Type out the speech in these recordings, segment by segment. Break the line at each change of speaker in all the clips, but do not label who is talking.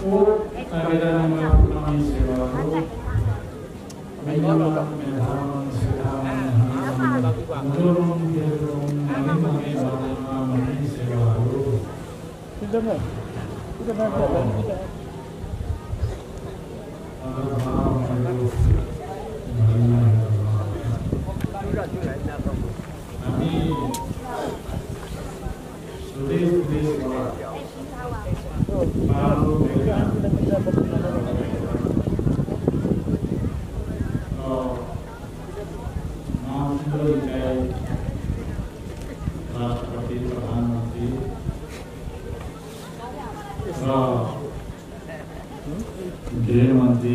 गृहमन्त्री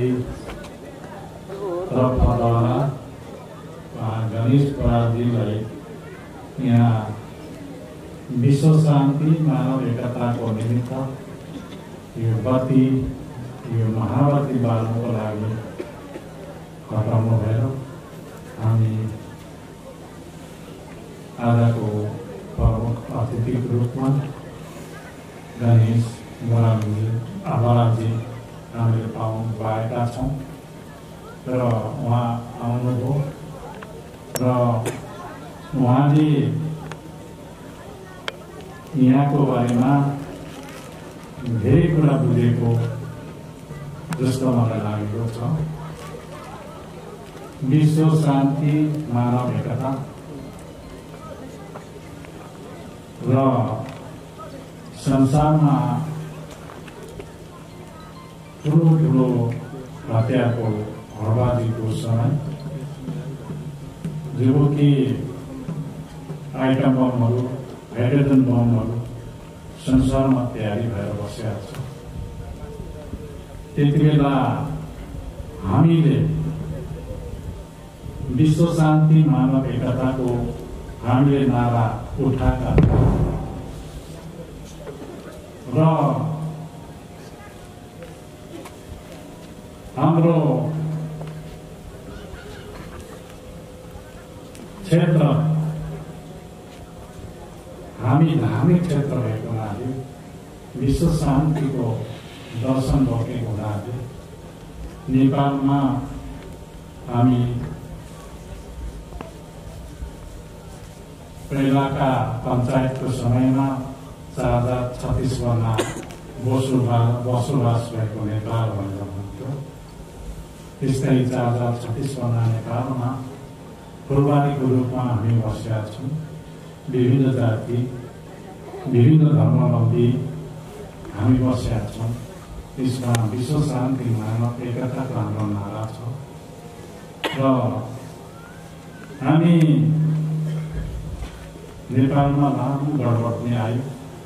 तर्फद्वारा गणेश पराजुलीलाई यहाँ विश्व शान्ति मानव एकताको निमित्त यो बत्ती यो महाबत्ती बाल्नुको लागि हटाउनु भयो। हामी आजको प्रमुख अतिथिको रूपमा गणेश बराजी हामीले पाएका छौँ र उहाँ आउनुभयो र उहाँले यहाँको बारेमा धेरै कुरा बुझेको जस्तो मलाई लागेको छ। विश्व शान्ति मानव एकता र संसारमा ठुलो हत्याको बर्बादीको समय जो कि आइटम बमहरू हाइड्रोजन बमहरू संसारमा तयारी भएर बसेका छ। त्यति बेला हामीले विश्व शान्ति मानव एकताको हामीले नारा उठाएका र हाम्रो क्षेत्र हामी धार्मिक क्षेत्र भएको हुनाले विश्व शान्तिको दर्शन भएका हुनाले नेपालमा हामी पहिलाका पञ्चायतको समयमा 4036 जना बसोबास भएको नेपाल भनेर भन्थ्यो। त्यस्तै 4036 जना नेपालमा फुलबारीको रूपमा हामी बसेका छौँ। विभिन्न जाति विभिन्न धर्मावलम्बी हामी बसेका छौँ। त्यसमा विश्व शान्ति मानव एकताको हाम्रो नारा छ र हामी नेपालमा लामो गडबड पनि आयो।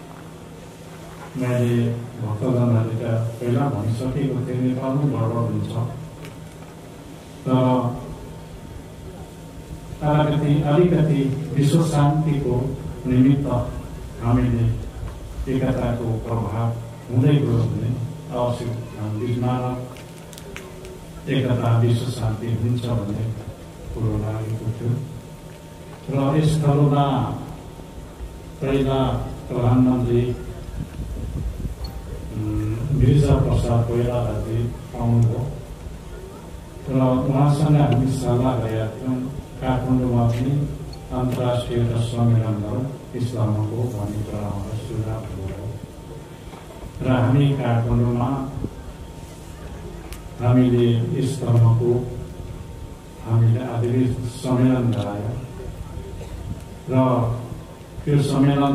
मैले भक्तजनहरूले त पहिला भनिसकेको थिएँ नेपालमा गडबड हुन्छ, तर अलिकति विश्व शान्तिको निमित्त हामीले एकताको प्रभाव हुँदै गयो भने अवश्य मानव एकता विश्व शान्ति हुन्छ भन्ने कुरो लागेको थियो। र यसमा पहिला प्रधानमन्त्री गिरिजाप्रसाद कोइरालाजी आउनुभयो र उहाँसँग हामी सल्लाह गरेका थियौँ काठमाडौँमा पनि अन्तर्राष्ट्रिय सम्मेलन गरौँ इस्लामको भन्ने कुरा उहाँलाई सुझाव दिनुभयो र हामी काठमाडौँमा हामीले इस्लामको हामीले आधिकारिक सम्मेलन गरायौँ र त्यो सम्मेलन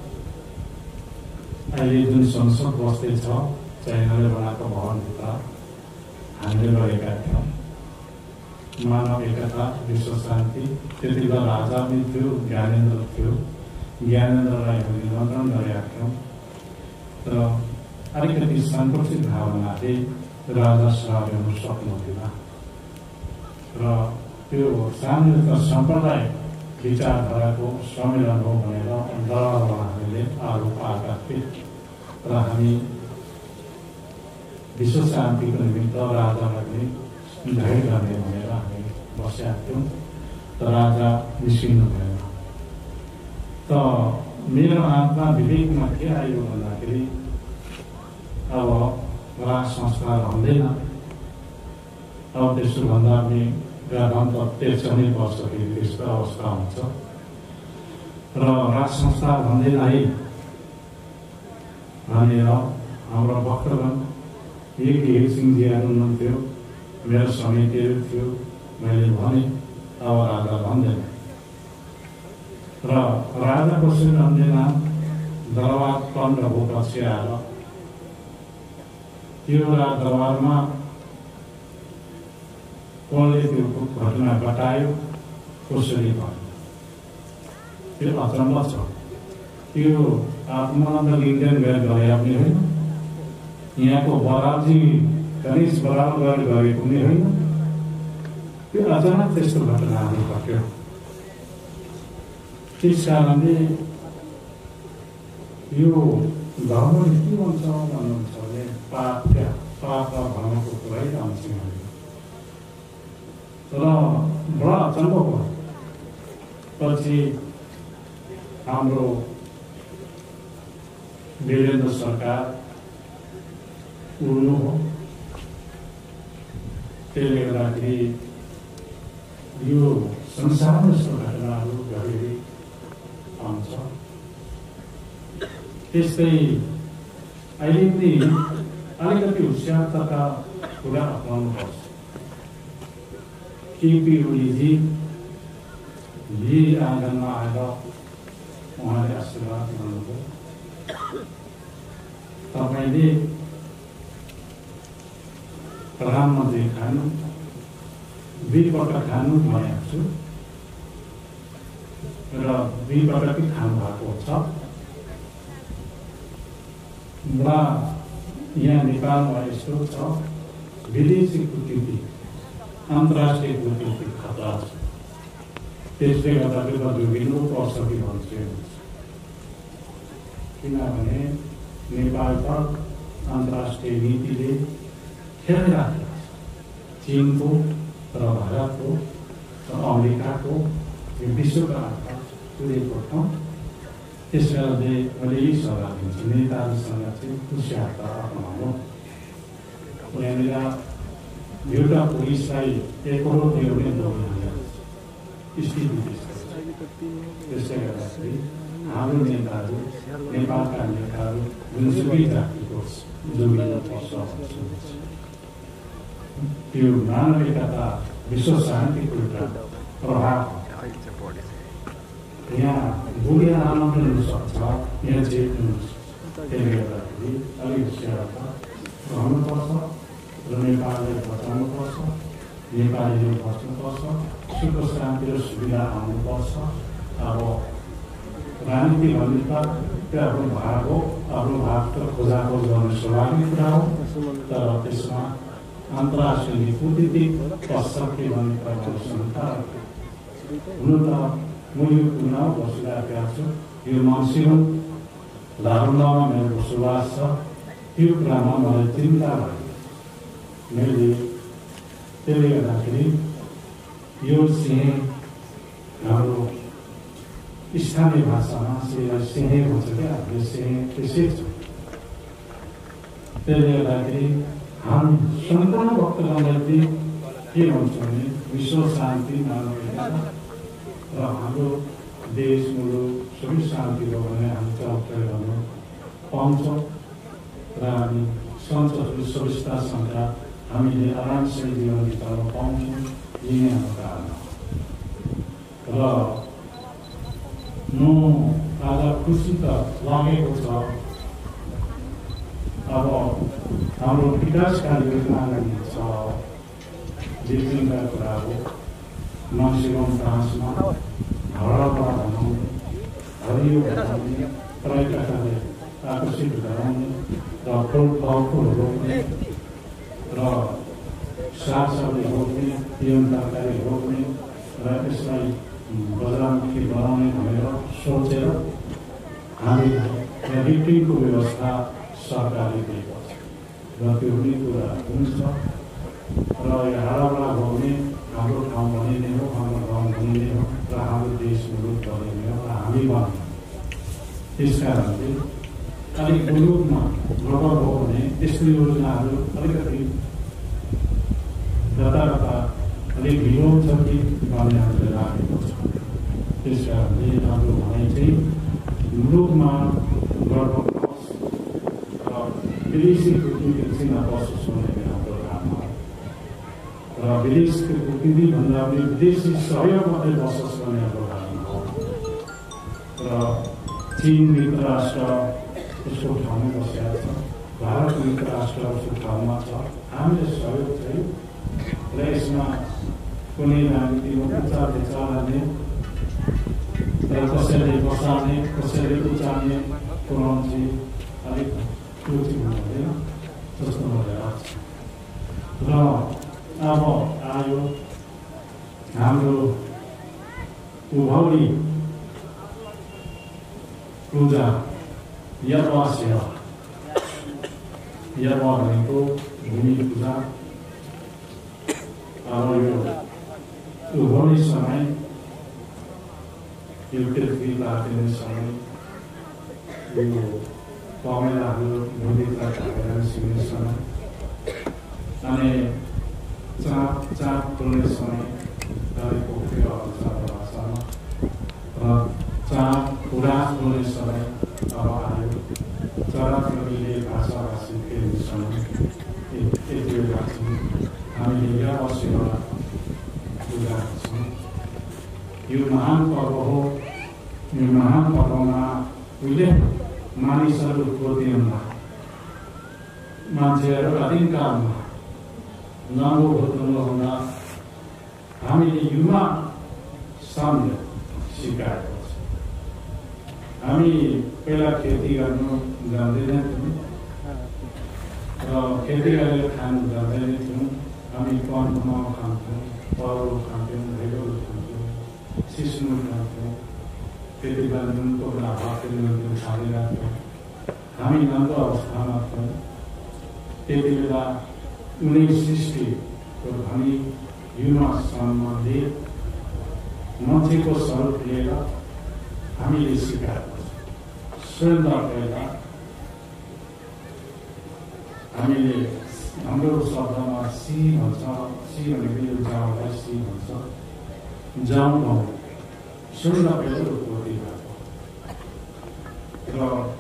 अहिले जुन संसद बस्दैछ चाइनाले बनाएको भवनभित्र हामीले गरेका थियौँ। मानव एकता विश्व शान्ति त्यति बेला राजा पनि थियो, ज्ञानेन्द्र थियो। ज्ञानेन्द्रलाई हामीले निमन्त्रण गरेका थियौँ तर अलिकति सङ्कुचित भावनाले राजा ल्याउनु सक्नुहुँदैन र त्यो सामान्यत सम्प्रदाय विचारधाराको सम्मेलन हो भनेर हामीले आरोप आएका थिए र हामी विश्व शान्तिको निमित्त राजालाई पनि धैर्य गर्ने भनेर हामी बसेका थियौँ तर राजा निस्किनु भएन। त मेरो आत्मा विवेकमा के आयो भन्दाखेरि अब राज संस्कार रहँदैन। अब त्यसो भन्दा हामी गाउँत त्यस नै पर्छ कि त्यस्तो अवस्था हुन्छ र राज संस्कार भन्दैन है भनेर हाम्रो भक्तगण एक एकछिनजीहरू हुनुहुन्थ्यो, मेरो समितिहरू थियो, मैले भने अब राजा भन्दैन र राजा कसरी भन्दैन। दरबार बन्द भएपछि आएर त्यो दरबारमा कसले त्यो घटना घटायो कसरी भयो त्यो अचम्म छ। त्यो आत्मानन्द लिङ्गन गएर गरे पनि होइन, यहाँको बराजी गणेश बराबर गरेको पनि होइन। त्यो अचानक त्यस्तो घटनाहरू घट्यो। त्यस कारणले यो धर्मले के भन्छ भन्नुहुन्छ भने पाप र धर्मको कुरै आउँछौँ र बडा अचम्म भयो। पछि हाम्रो वीरेन्द्र सरकार उड्नु हो। त्यसले गर्दाखेरि यो संसारमा यस्तो घटनाहरू घरि आउँछ। त्यस्तै अहिले पनि अलिकति होसियारताका कुरा अपनाउनुपर्छ। केपी ओलीजी यही आँगनमा आएर उहाँले आशीर्वाद गर्नुभयो। तपाईँले प्रधानमन्त्री खानु 2 पटक खानु भनेको छु र 2 पटक खानु भएको छ। यहाँ नेपालमा यस्तो छ, विदेशी कूटनीति अन्तर्राष्ट्रिय कूटनीति खतरा छ। त्यसले गर्दाखेरि जोगिनु पर्छ कि भन्छु। किनभने नेपाल त अन्तर्राष्ट्रिय नीतिले खेलिरहेको छ। चीनको र भारतको र अमेरिकाको यो विश्वका तुरेको ठाउँ। त्यस कारणले मैले यही सल्लाह दिन्छु नेताहरूसँग चाहिँ होसियारता अपनाउनु। यहाँनिर एउटा पुलिसलाई 1 करोड दियो भने स्थिति त्यसले गर्दाखेरि हाम्रो नेताहरू नेपालका नेताहरू जुनसुकै जातिको जोगिनुपर्छ। त्यो मानविकता विश्व शान्तिको एउटा प्रभाव यहाँ बुढिया आनन्द हुनसक्छ, यहाँ चेत हुनुहुन्छ। त्यसले गर्दाखेरि अलिक होसियारता रहनुपर्छ र नेपाललाई बचाउनुपर्छ, नेपालीले बच्नुपर्छ, सुख शान्ति र सुविधा आउनुपर्छ। अब राजनीति भन्ने त आफ्नो भाग हो, आफ्नो भाग त खोजाखोज गर्ने स्वाभाविक कुरा हो। तर त्यसमा अन्तर्राष्ट्रिय कूटनीतिक पश्चात के भन्ने प्रश्न हुनु त म यो चुनाव बसिरहेको छु। यो मान्छेको धारणामा मेरो विश्वास छ। त्यो कुरामा मलाई चिन्ता भयो। मैले त्यसले गर्दाखेरि यो सिंह हाम्रो स्थानीय भाषामा सिंह भन्छ क्या, यो सिंह त्यसै छ। त्यसले गर्दाखेरि हामी सम्पूर्ण भक्तगणलाई के भन्छ भने विश्व शान्ति मानविकता र हाम्रो देश मुलुक सबै शान्ति हो भने हामी चौकटाइ गर्न पाउँछौँ र हामी संसदको सुविस्तासँग हामीले आरामसँग जीवन बिताउन पाउँछौँ। यही नै हाम्रो कारण हो। र म आज खुसी त लागेको छ। अब हाम्रो विकास कार्ययोजना छ, जीवनका कुरा हो। मान्छेको फ्रान्समा हरापा बनाउने, हरियो बनाउने, पर्यटकलाई आकर्षित गराउने र फलफुल रोप्ने र सागसब्जी रोप्ने, पिउन तरकारी रोप्ने र यसलाई बजारमुखी बनाउने भनेर सोचेर हामीले रिटिङको व्यवस्था सरकारले दिएको छ र त्यो पनि कुरा हुन्छ। र यो हाडाबडा भयो भने हाम्रो ठाउँ बनिने हो, हाम्रो गाउँ बनिने हो र हाम्रो देश मुलुक बनिने हो र हामी बन्ने। त्यस कारणले अलिक मुलुकमा ग्लोबल हो भने त्यस्तो योजनाहरू अलिकति कता अलिक ढिलो छ कि भन्ने हामीले राखेको छ। त्यस कारणले हाम्रो भनाइ चाहिँ मुलुकमा गर्नुहोस् र विदेशी कूटनीति चाहिँ नबसोस् भन्ने हाम्रो काम हो र विदेशको कूटनीतिभन्दा पनि विदेशी सहयोग मात्रै बसोस् भन्ने हाम्रो काम हो र चीन मित्र राष्ट्र उसको ठाउँमा बसेका छ, भारत मित्र राष्ट्र उसको ठाउँमा छ। हामीले सहयोग चाहिँ र यसमा कुनै राजनीतिमा उचार विचारले र कसैले बसाल्ने कसैले उचाल्ने कुरामा चाहिँ अलिक रुचि हुँदैन जस्तो मलाई लाग्छ। र अब आयो हाम्रो उभौली पूजा यरवा सेवा। यरवा भनेको भूमि पूजा। अब यो उभौली समय यो पृथ्वी तातिने समय यो पमेलाहरू नदीका ढाकेर सिक्ने समय अनि चाँप तोड्ने समय गरेको उपयोग हुन्छ भाषामा र चाँप उडास तोड्ने समय अब आयो। चराचुरुङ्गीले भाषाभाषी फेर्ने समय यति बेला चाहिँ हामीले यरवा सेवा पूजा गर्छौँ। यो महान पर्व हो। यो महान पर्वमा उहिले मानिसहरूको दिनमा मान्छेहरू आदिमकालमा नाङ्गो भोत्नुमा हुँदा हामीले युवा साम्य सिकाएको छ। हामी पहिला खेती गर्नु जान्दैनौँ र खेती गरेर खानु जान्दैन थियौँ। हामी कन्ठमा खान्थ्यौँ, परो खान्थ्यौँ, भेगोल खान्थ्यौँ, सिस्नु खान्थ्यौँ। त्यति बेला नुनको बेला भातले नुनको खाँदैराख्थ्यौँ। हामी नन्दो अवस्थामा थियौँ। त्यति बेला 1960को धनी युवा सम्मले मान्छेको स्वरूप लिएर हामीले सिकाएको छ। स्वयंदा पहिला हामीले हाम्रो शब्दमा सी भन्छ। सी भनेको यो जाउँलाई सी भन्छ। जाउँ गाउँ स्वयंदा पहिला उत्पत्ति भएको र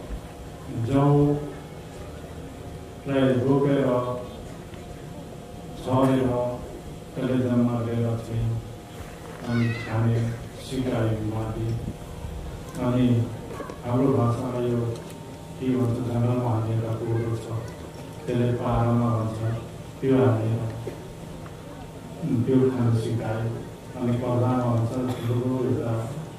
जाउँलाई रोपेर छरेर त्यसले जन्म लिएर चाहिँ अनि खाने सिकायो माथि। अनि हाम्रो भाषामा यो के भन्छ जङ्गलमा हालेर कोदो छ त्यसले पाहाडमा भन्छ त्यो हालेर त्यो खानु सिकायो। अनि पर्दामा भन्छ ठुलो एउटा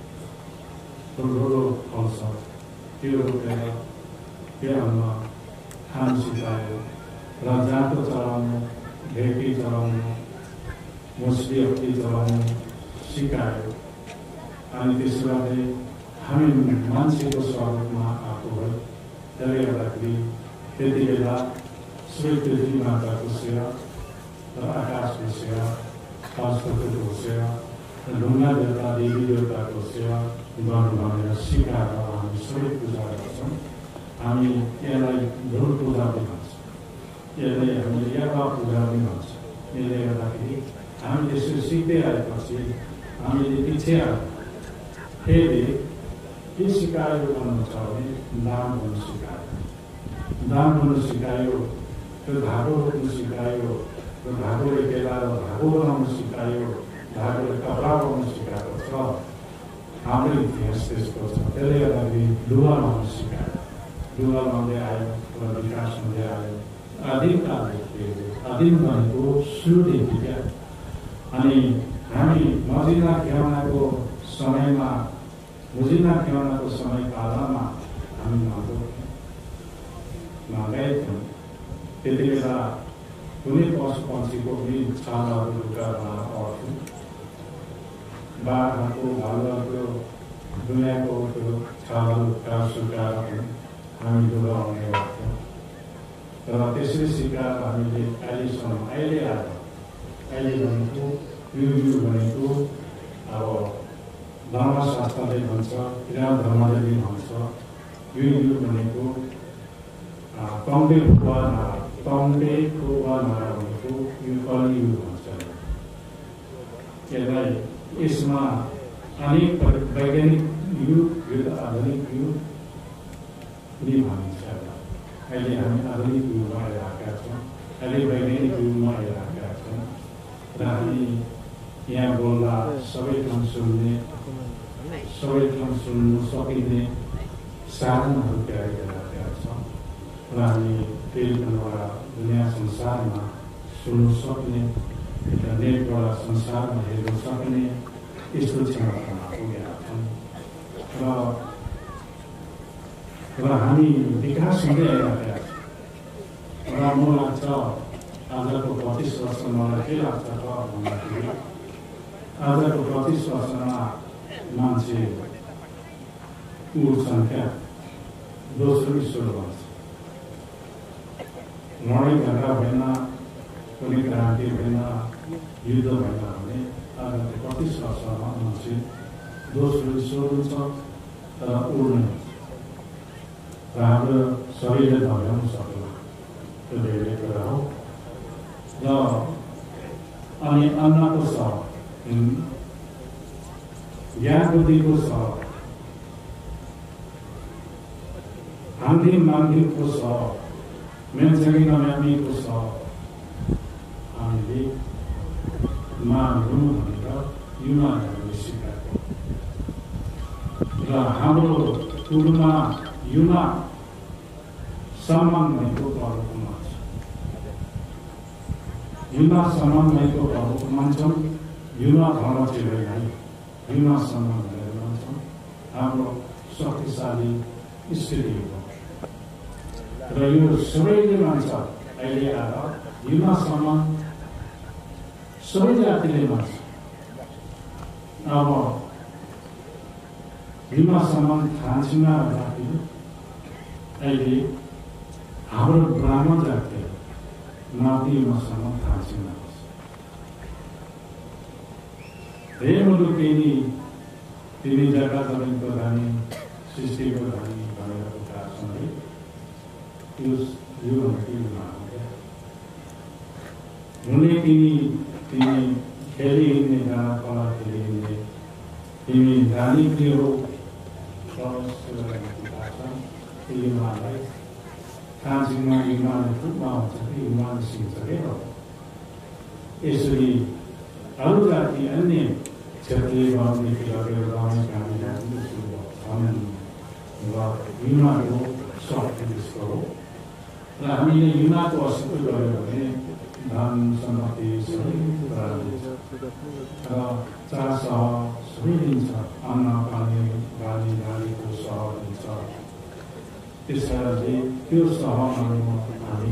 ठुलो फल्छ त्यो रोपेर त्यो अन्नमा खानु सिकायो र जाँतो चलाउनु, ढेकी चलाउनु, मुस्ली हप्ती चलाउनु सिकायो। अनि त्यसबाट हामी मान्छेको स्वरूपमा आएको भयो। त्यसले गर्दाखेरि त्यति बेला सबै पृथ्वी माताको सेवा र आकाशको सेवा, संस्कृतिको सेवा र ढुङ्गा देवता देवी देवताको सेवा गर्नु भनेर सिकाएर हामी सबै पूजा गर्छौँ। हामी यसलाई ढोल पूजा पनि भन्छौँ, यसलाई हामीले यरवा पूजा पनि भन्छौँ। यसले गर्दाखेरि हामी त्यसरी सिक्दै आएपछि हामीले पछि आयो फेरि के सिकायो भन्नु छ भने दान गर्नु सिकायो। दान गर्नु सिकायो, त्यो धागो रोप्नु सिकायो, त्यो धागोले केलाएर धागो बनाउनु सिकायो, धागोले कपडा बनाउनु सिकाएको छ। हाम्रो इतिहास त्यस्तो छ। त्यसले गर्दाखेरि लुगा लाउनु सिकायो। लुगा लाउँदै आयो र विकास हुँदै आयो। आदिमकालदेखि आदिम भनेको सुरुदेखि क्या। अनि हामी मजिना खेवानाको समयमा समय कालमा हामी नगएथ्यौँ। त्यति बेला कुनै पशु पक्षीको पनि छालाहरू लुगामा पर्थ्यौँ। बाघहरूको, भालुहरूको, दुनियाँको त्यो छालाहरू सुकाएर पनि हामी लुगा आउने गर्थ्यौँ। र त्यसरी सिकाएर हामीले अहिलेसम्म अहिले आयो। अहिले भनेको यो भनेको अब धर्मशास्त्रले भन्छ, किराँत धर्मले पनि भन्छ, यो भनेको तङ्गे फुवा भनेको यो कलियुग भन्छ। यसलाई यसमा अनेक वैज्ञानिक युग यो त आधुनिक युग पनि भनिन्छ। अहिले हामी आधुनिक युगमा आइरहेका छौँ, अहिले वैज्ञानिक युगमा आइरहेका छौँ र हामी यहाँ बोल्दा सबै ठाउँ सुन्नु सकिने साधनहरू तयारिरहेका छौँ र हामी टेलिफोनबाट दुनियाँ संसारमा सुन्नु सक्ने, नेटबाट संसारमा हेर्न सक्ने यस्तो क्षमतामा पुगेका छौँ र हामी विकास हुँदै आइरहेका छौँ। र मलाई लाग्छ आजको 25 वर्षमा मलाई के लाग्छ त भन्दाखेरि आजको 25 वर्षमा मान्छेको सङ्ख्या दोस्रो ईश्वर भन्छ। लडाइँ झगडा भएन, कुनै क्रान्ति भएन, युद्ध भएन भने आजको 25 वर्षमा मान्छे दोस्रो ईश्वर हुन्छ तर उड्ने हुन्छ र हाम्रो शरीरले धर्याउनु सक्ला। त्यो धेरै कुरा हो र अनि अन्नको छ, ज्ञान बुद्धिको छ, हान्दिम मान्दिमको छ, मेन्सगी नम्यामीको छ। हामीले मान्नु भनेर युनाहरूले सिकाएको र हाम्रो कुलमा युना सम्मान भएको पर्वको मान्छ। युना सम्मान भएको पर्वको मान्छौँ। युना धर्म चाहिँ होइन, युना सम्मान भनेर मान्छौँ। हाम्रो शक्तिशाली स्थिति हो र यो सबैले मान्छ। अहिले आएर युना सम्मान सबै जातिले मान्छ। अब युना सम्मान थान्सिङमा जाति अहिले हाम्रो ब्राह्मण जाति माथि युना सम्मान थान्सिङमा बस्छ। धेरै मुलुक तिमी जग्गा जमिनको धनी, सृष्टिको धनी भनेर उता छन्। यो हुने तिमी खेली हिँड्ने गाना कला खेली हिँड्ने तिमी गाली प्रिय हो। युवालाई थान्सिङमा युवाले थुप्रो आउँछ कि युवाले सिक्छ क्या। यसरी अरू जाति अन्य क्षेत्रीय गाउँदेखि लगेर गाउने कामहरू युवाको शक्ति त्यसको हो र हामीले युवाको असर गऱ्यो भने धन सम्पत्ति सबै कुरा दिन्छ र चास सबै दिन्छ। अन्न पानी बाली बालीको सह दिन्छ। त्यस कारणले त्यो सहमा हामी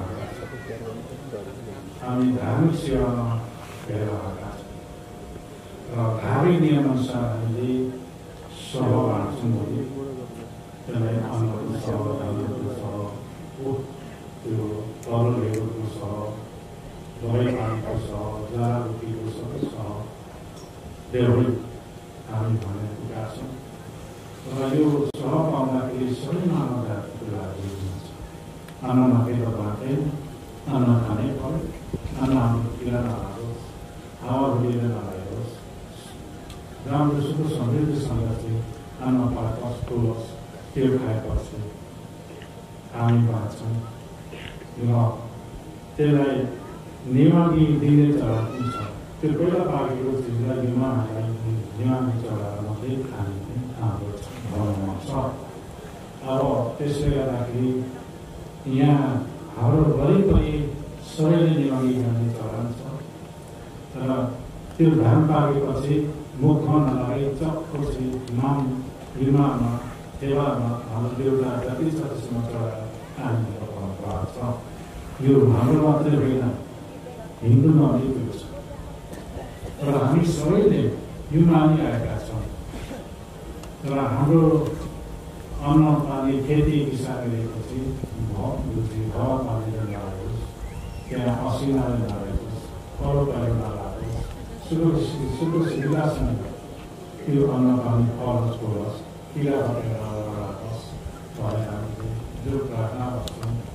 हामी धार्मिक सेवामा गइरहेका छौँ र धार्मिक नियमअनुसार हामीले सह बाँड्छौँ भने त्यसलाई अन्नको सह, धानको सह, त्यो तरलहरूको सह, दबाई पानीको सह, जराबुटीको सबै सह देउरी हामी भनेर पुगेका छौँ र यो सह पाउँदाखेरि सबै मानव जातिको लागि हुन्छ। अन्न नखेर बाँटे, अन्न खानै पर्यो, अन्न हाम्रो किरा नलागोस्, हावा धुलिएर नलागोस्, राम्रो सुख समृद्धिसँग चाहिँ अन्न पाकोस्, फुलोस्, त्यो खाएपछि हामी बाँच्छौँ र त्यसलाई निमागी दिने चलन छ। त्यो पहिला पाकेको चिजलाई निमागी चढाएर मात्रै खाने हाम्रो धर्ममा छ। अब त्यसले गर्दाखेरि यहाँ हाम्रो वरिपरि सबैले निमागी खाने चलन छ र त्यो धान पाकेपछि मुखमा नलागे चक्को चाहिँ नाम युमामा सेवामा हाम्रो देउता जति छ त्यसमा चढाएर खाने परम्परा छ। यो हाम्रो मात्रै होइन, हिन्दूमा पनि त्यो छ र हामी सबैले यो मानिआएका छौँ र हाम्रो अन्न पानी खेती किसान गरेपछि हावा पानीले नलागोस्, त्यहाँ असिनाले नलागोस्, परो पहिरो नलागोस्, सुख सुविधासँग त्यो अन्न पानी फलोस् फुलोस्, किरा फटेर नलागोस् भनेर हामीले जो प्रार्थना गर्छौँ।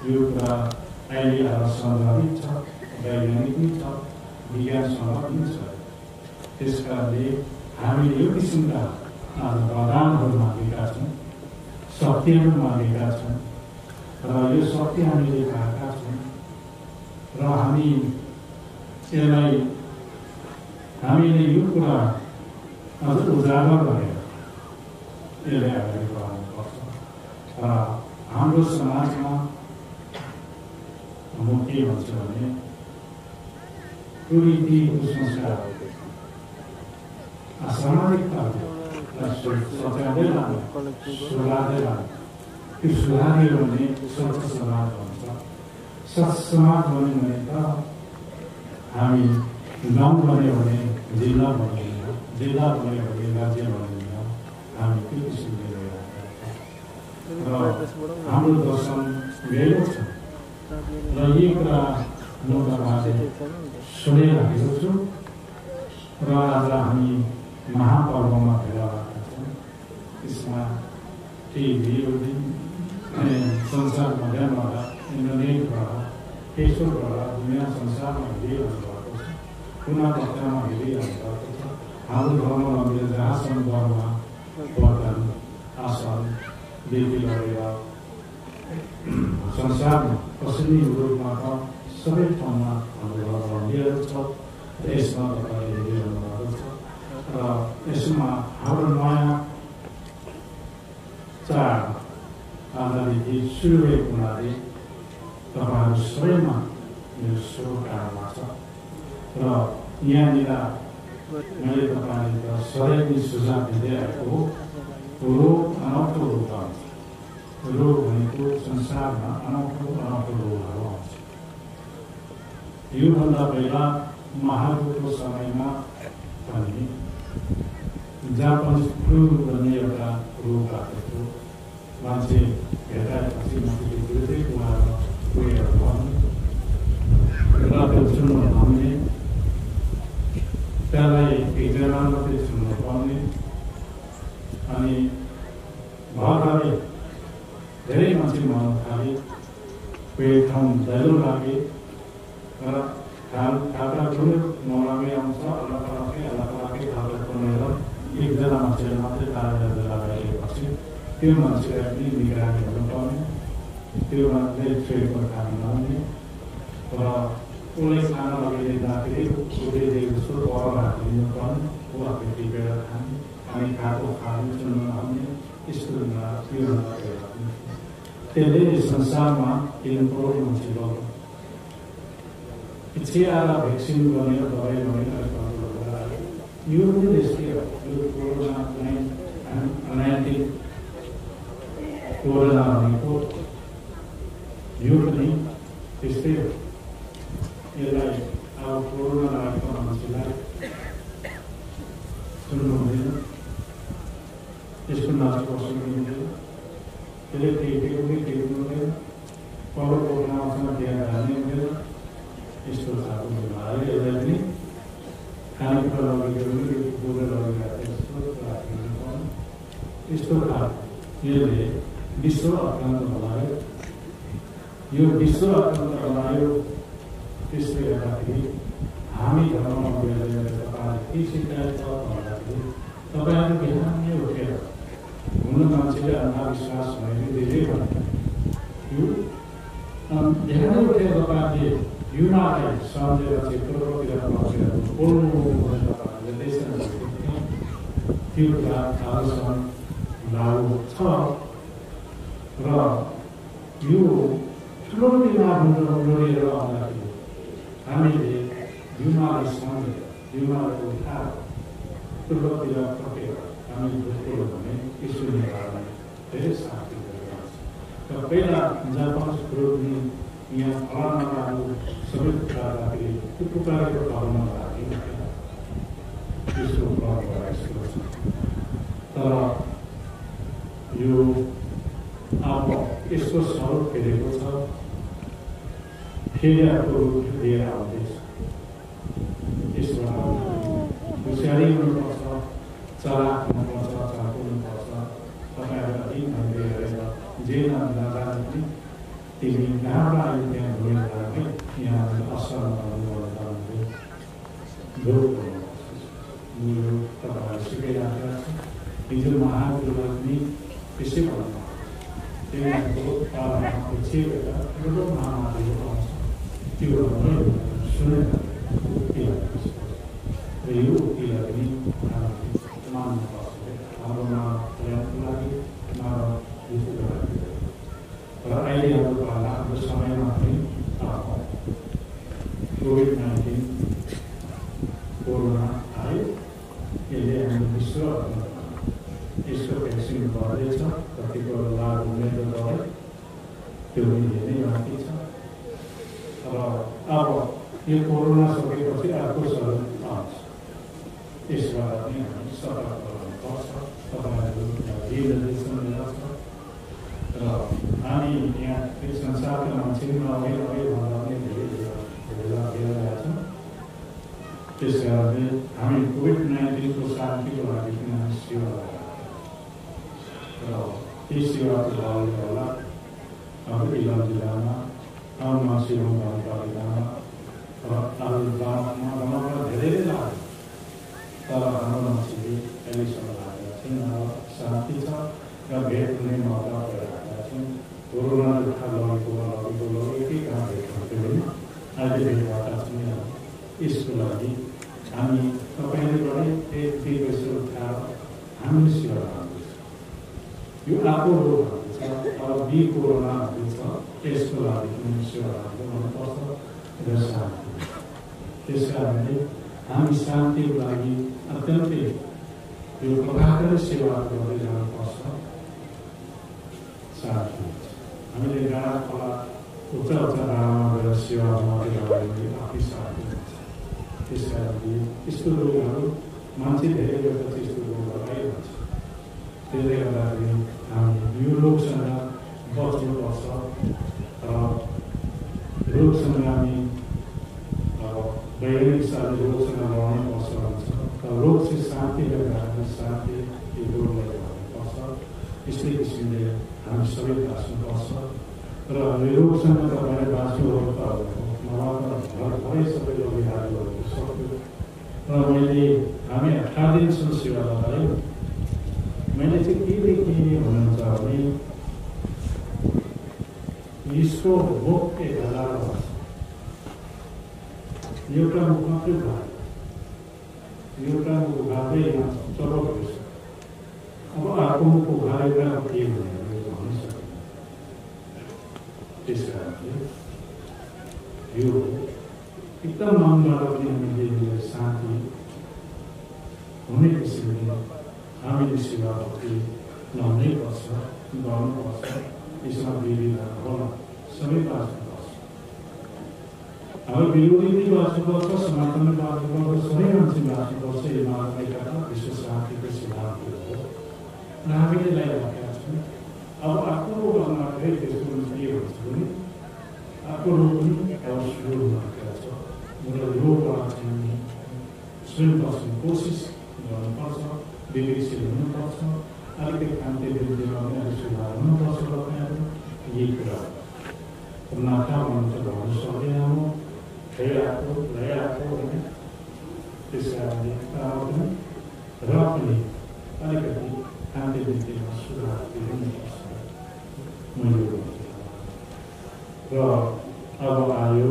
यो कुरा अहिले आलोचनाधर्मी छ, वैज्ञानिक पनि छ, विज्ञानसँग पनि छ। त्यस कारणले हामीले यो किसिमका आज वरदानहरू मागेका छौँ, शक्तिहरू मागेका छौँ र यो शक्ति हामीले पाएका छौँ र हामीले यो कुरा अझ उजागर गरेर यसलाई अगाडि बढाउनुपर्छ र हाम्रो समाजमा म के भन्छु भने कुरीति कुसंस्कार असामाजिकतालाई सच्याउँदै लाने, सुधार्दै लाने, त्यो सुधार्यो भने स्वच्छ समाज हुन्छ। स्वच्छ समाज बन्यो भने त हामी गाउँ बन्यो भने जिल्ला बनिन्छ, जिल्ला बन्यो भने राज्य बनिन्छ। हामी त्यो किसिमले गइरहेका छौँ र हाम्रो दर्शन गएको छ र यी कुरा म तपाईँले सुनिरहेको छु र आज हामी महापर्वमा भेला भएका छौँ। त्यसमा टिभी अनि संसार माध्यमबाट इन्टरनेटबाट फेसबुकबाट दुनियाँ संसारमा हेरिरहनु भएको छ, कुना कक्षामा हेरिरहनु भएको छ। हाम्रो धर्मले जहाँसम्म धर्ममा वर्तन आसनदेखि लगेर संसारमा पश्चिमी रूपमा त सबै ठाउँमा हाम्रो धर्महरू छ। यसमा तपाईँले हेरिरहनु भएको छ र यसमा हाम्रो नयाँ चाड आजदेखि सुरु भएको हुनाले तपाईँहरू सबैमा मेरो शुभकामना छ र यहाँनिर मैले तपाईँले त सधैँ नै सुझाव दिँदै आएको हो। रोग अनौठो रोग आउँछ, रोग भनेको संसारमा अनौठो रोगहरू आउँछ। योभन्दा पहिला महारोगको समयमा पनि जापानिज फ्लू भन्ने एउटा रोग आएको थियो। मान्छे भेटाएपछि मान्छेले दुधै कुहाएर गएर भन्ने र त्यो सुन्नु भन्ने, त्यसलाई एकजना मात्रै सुन्नु पर्ने अनि भर्खरै धेरै मान्छे मर्न थाले, कोही ठाउँ दैलो लागे र खाटा ठुलो नरामै आउँछ, अलग खाटा बनाएर एकजना मान्छेले मात्रै तारेर लगाइएपछि त्यो मान्छेलाई पनि निगरानी हुनुपर्ने, त्यो मान्छेले छोएको खानु नहुने र उसले खाना लगाइदिँदाखेरि उसले जस्तो पर राखिदिनु पर्ने, ऊ आफै टिपेर खाने अनि खाएको खानु सुन्नु नहुने, यस्तो त्यो त्यसले संसारमा 3 करोड मान्छे लग्यो। पछि आएर भ्याक्सिन गर्ने दबाई गर्ने यो पनि त्यस्तै हो। यो कोरोना भनेको यो पनि त्यस्तै हो। यसलाई अब कोरोना लागेको मान्छेलाई सुन्नु हुँदैन, यसको नजिक बस्नु हुँदैन, त्यसले टेकेको पनि टेक्नु हुँदैन, पल्लो कोरोनासँग त्यहाँ जाने हुँदैन। यस्तो खालको बिमारले यसलाई पनि खानेकुरा लगेको पनि बोकेर लगेको यस्तो खालको यसले विश्व आक्रान्त बनायो। यो विश्व आक्रान्त बनायो। त्यसले गर्दाखेरि हामी धर्ममा गएर तपाईँले के सिकाइ छ भन्दाखेरि तपाईँहरू बिहानै उठेर हुन मान्छेले अन्धविश्वास भनेको धेरै भन्यो। यो बिहानै उठेर तपाईँले युनालाई सम्झेर क्षेत्रतिर बसेर बोल्नु भनेर तपाईँहरूले देशमा त्यो कुरा आजसम्म लागु छ र यो ठुलो बिमार लडेर आउँदाखेरि हामीले युनालाई सम्झेर युनालाई उठाएर ठुलोतिर फटेर हामी भुट्यो भने यसो निकाल्ने धेरै साथी गरेका छ। र पहिला जापान फ्लूले यहाँ फलानाहरू सबै पुकार्दाखेरि त्यो पुकारेको ठाउँमा लाग्यो त्यसको प्रभाव यस्तो छ। तर यो अब यसको स्वरूप फेरेको छ, फेरि अर्को रूप लिएर आउँदैछ। यसमा होसियारी हुनुपर्छ, चलाक हुनुपर्छ, चाखो हुनुपर्छ। तपाईँहरू अति हेरेर जे नजाने पनि तिमी कहाँबाट अहिले त्यहाँ घुमेर यहाँ असरमा गर्नु तपाईँहरू सिकाइराखेका छ हिजो महागुरुलाई पनि त्यसै भन्नु त्यहाँको चेपेर ठुलो महामारीहरू आउँछ त्यो सुनेर र यो उक्तिलाई पनि मान्नुपर्छ हाम्रोमा प्रयासको लागि नृत्यको लागि र अहिले हाम्रो समयमा पनि कोभिड-19 कोरोना आयो यसले हाम्रो विश्व यसको भ्याक्सिन गर्दैछ कतिको लाभ हुने त गऱ्यो त्यो पनि धेरै बाँकी छ र अब यो कोरोना सकेपछि अर्को चरण आउँछ यसबाट पनि हामी सतर्क रहनुपर्छ तपाईँहरू निर्देशन छ र हामी यहाँ संसारका मान्छेमा अघि भन्दा पनि धेरै हेरिरहेका छौँ त्यस कारणले हामी कोभिड-19 को शान्तिको लागि पनि हामी सेवा र यी सेवाको भावले होला अब इलाम जिल्लामा आउनमा सिलौँ गाउँपालिकामा र अरू गाउँमा धेरै लाग्यो तर हाम्रो मान्छेले अहिलेसम्म लागेका छैन शान्ति छ र भेट हुने मौका पाइरहेका छौँ कोरोनाले लगेको एकै कहाँ भेट हुन्थ्यो भने अहिले भेटबाट छैन यसको लागि हामी तपाईँले पनि एक दुई पैसा उठाएर हामीले सेवा गर्दैछ यो आएको रोगहरू छ अब बी कोरोनाहरू छ यसको लागि पनि सेवाहरू गर्नुपर्छ र शान्ति त्यस कारणले हामी शान्तिको लागि अत्यन्तै यो प्रभावकारी सेवाहरू गर्दै जानुपर्छ शान्ति हामीले गाडा खोला उच्च डाँडामा गएर सेवा गर्दै भने आफै शान्ति हुन्छ त्यस कारणले यस्तो रोगहरू मान्छे धेरै गएपछि यस्तो रोगहरू आइरहन्छ त्यसले गर्दाखेरि हामी यो रोगसँग बच्नुपर्छ र रोगसँग हामी वैज्ञानिक हिसाबले रोगसँग लड्नुपर्छ भन्छ तर रोग चाहिँ शान्तिले गर्दा शान्ति यो रोगलाई गर्नुपर्छ यस्तै किसिमले हामी सबै बाँच्नुपर्छ र यो रोगसँग तपाईँले बाँच्नुभयो त घरभरै सबै रोगीहरू गर्नु सक्यो र मैले हामी 18 दिनसम्म सेवा लगायो मैले चाहिँ के भन्नुहुन्छ भने यसको मुख 1000 वर्ष एउटा मुख मात्रै भयो एउटा मुख उघार्दै चलो भइस अब अर्को मुख उघारेर के हुने भन्न सकिँदैन त्यस कारणले यो एकदम मनबाट पनि हामीले शान्ति हुने किसिमले हामीले सेवा भक्ति लाउनै पर्छ गर्नुपर्छ यसमा विविधता होला सबै बाँच्नुपर्छ हाम्रो विरोधी पनि बाँच्नुपर्छ सनातन बाँच्नुपर्छ सबै मान्छे बाँच्नुपर्छ यो मानवताका विश्व शान्तिको सिद्धान्तहरू हो र हामीले ल्याइराखेका छौँ अब अर्को रोगमा फेरि त्यसको के भन्छ भने अर्को रोग पनि सुरु भइरहेको छ र रोगबाट चाहिँ स्वयं बस्ने कोसिस गर्नुपर्छ विवेकशील हुनुपर्छ अलिकति खान्ति वृद्धिमा पनि अलिक सुधार हुनुपर्छ तपाईँहरू यही कुरा नाथा भन्छ भन्नु सक्दैन म भइरहेको होइन त्यस कारणले र पनि अलिकति खान्ति वृद्धिमा सुधार हुनुपर्छ मैले र अब आयो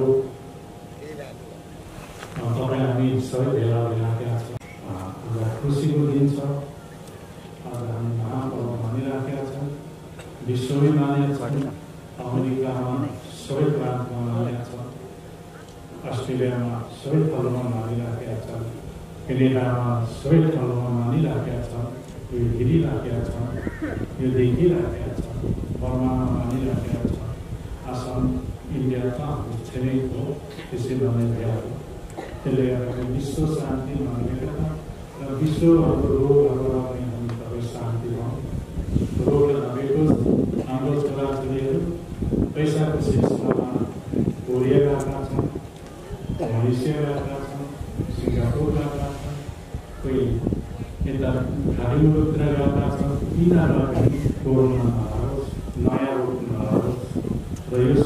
तपाईँ हामी सबै भेला भइराखेका छौँ खुसीको दिन छ आज हामी महापर्व मानिराखेका छौँ विश्वमै मानेका छौँ अमेरिकामा सबै प्रान्तमा मानेका छौँ अस्ट्रेलियामा सबै ठाउँमा मानिराखेका छौँ क्यानाडामा सबै ठाउँमा मानिराखेका छौँ यो हेरिराखेका छौँ यो देखिराखेका छौँ बर्मामा मानिराखेका छौँ आसाम इन्डियामा छेउको त्यसै भन्ने भइहाल्यो त्यसले गर्दाखेरि विश्व शान्ति मानेका र विश्वहरूको रोगहरूबाट पनि हामी तपाईँ शान्ति भयौँ रोगले नभेटोस् हाम्रो छोराछोरीहरू पैसाको सिलसिलामा कोरिया गएका छन् मलेसिया गएका छन् सिङ्गापुर गएका छन् कोही यता खाडी मुलुकतिर गएका छन् यिनीहरूलाई पनि कोरोना नआओस् नयाँ रोग नआओस् र यो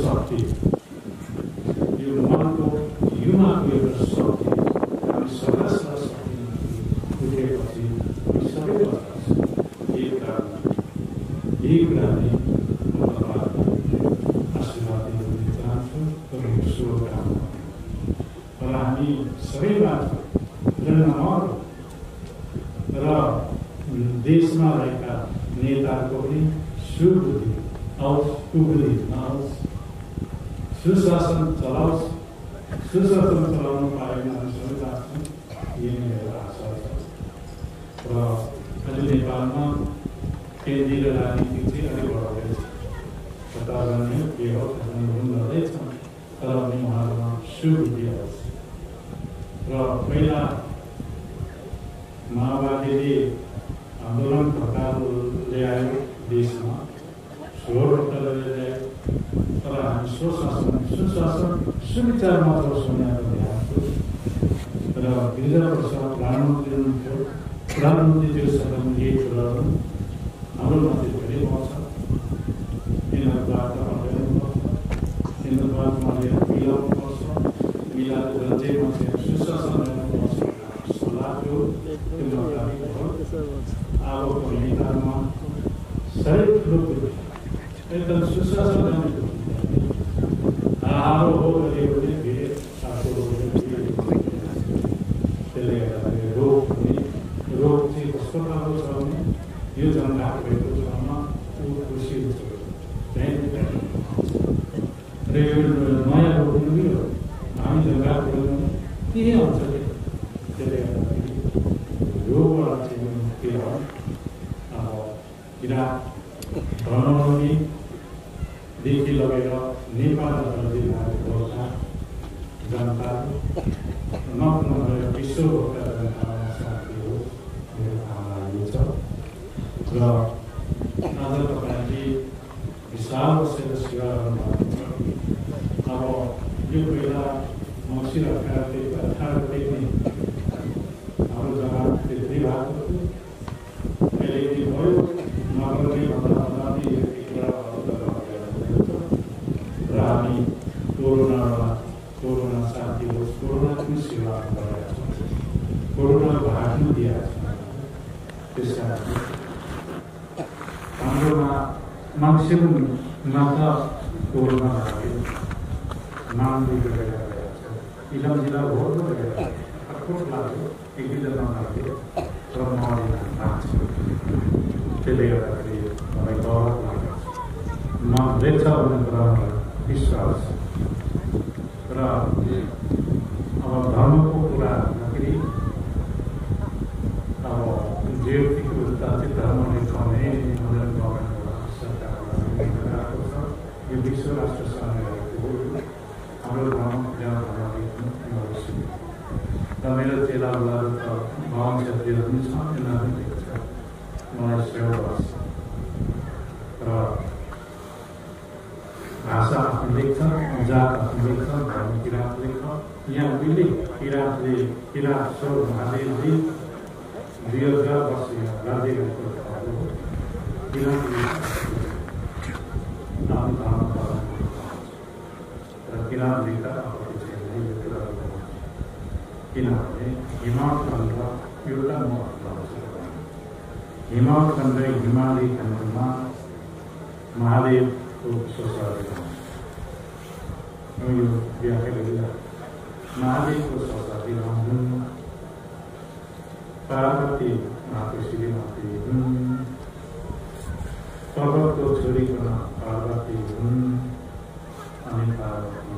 शुभकामना र हामी सबैबाट प्रेरणामूलक र देशमा रहेका नेताहरूको पनि सुबुद्धि आओस्, कुबुद्धि नआओस्, सुशासन चलाओस्। सुशासन चलाउनु पायो भने हामी सबै बाँच्छौँ, यही नै मेरो आशा छ। र अहिले नेपालमा केन्द्रीय राजनीति चाहिँ अलिक बढाउँदैछ, कता जाने के हो हुँदैछ, तर पनि उहाँहरूमा सुबुद्धि आओस्। र पहिला माओवादीले आन्दोलन प्रकार ल्यायो देशमा, स्वर ल्यायो, तर हामी सुशासन सुविचार मात्र सुनेर ल्याएको। र गिरिजाप्रसाद प्रधानमन्त्री हुनुहुन्थ्यो, प्रधानमन्त्रीज्यूसँग यही कुराहरू हाम्रो माथि धेरै पर्छ। यिनीहरूबाट हटाउनुपर्छ, यिनीहरूबाट मिलाउनुपर्छ, मिलाएर जे मान्छे सुशासन ल्याउनुपर्छ सल्लाह थियो। त्यो अबको नेतामा सबै ठुलो एकदम सुशासन ल्याउने आरो हो भने फेरि त्यसले गर्दाखेरि रोग चाहिँ कस्तो खालको छ भने यो जनता भएको ठाउँमा ऊ खुसी हुन्छ र यो नयाँ रोग पनि हो, हामी जग्गा त्यही आउँछ। त्यसले गर्दाखेरि रोगबाट चाहिँ मुक्ति हो। अब किराँत धर्मदेखि लगेर नेपाल जिल्लाको जनता नभएर विश्वभरका जनतामा शान्ति होस्, मेरो कामना यो छ। र आज तपाईँले विशाल बसेर सेवा गर्नुभएको छ। अब यो पहिला मसिरहेका त्यो कथाहरू देख्ने हाम्रो जग्गा त्यति भएको थियो, अहिले यति भयो नगर्ने भन्दा यो र हामी कोरोना साथी होस्, कोरोना पनि सेवा गरेका छौँ, कोरोना भाग्नु दिएका छौँ। त्यस कारण हाम्रोमा मान्छेमा त कोरोना लाग्यो, नामले गरेर इलाम जिल्ला भोट गरेर खोट लाग्यो, एक दुईजना लाग्यो र लाग्छ। त्यसले गर्दाखेरि मलाई गौरव लाग्छ, म देख्छ भन्ने कुरामा विश्वास। र अब धर्मको कुरा हुँदाखेरि अब जीवको चाहिँ धर्मले छने सरकारको छ। यो विश्व राष्ट्र सङ्घको हाम्रो धर्म र मेरो चेलाहरू त बाहुन क्षेत्रीहरू पनि छ, यिनीहरू पनि देख्छ मलाई सेवा गर्छ। र भाषा आफ्नो लेख्छ, जात आफ्नो लेख्छ, धर्म किराँत लेख्छ। यहाँ उहिले किराँत स्वर महादेवले 2000 वर्ष राज्य गरेको किराँतले आफ्नो धर्म र किराँत लेख्दा किनभने हिमालखण्ड एउटा महत्त्व छ। हिमालखण्ड हिमाली खण्डमा महादेवको सोसाइटी यो व्याख्या गरिरहेको महादेवको सोसाइटीमा हुन्, पार्वती माथि श्रीमती हुन्, पर्वतको छोरीको नाम पार्वती हुन्, अनि पार्वती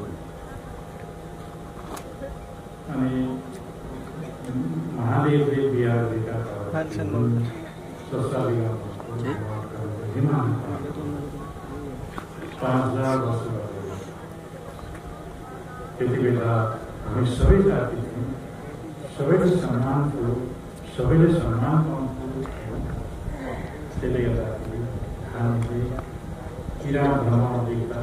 अनि महादेवले बिहा गरेका सोसाइटीमा 5000 वर्ष त्यति बेला हामी सबै जाति थियौँ, सबैले सम्मान थियो, सबैले सम्मान पाउँथ्यो। त्यसले गर्दाखेरि हामीले किराँत धर्म देख्दा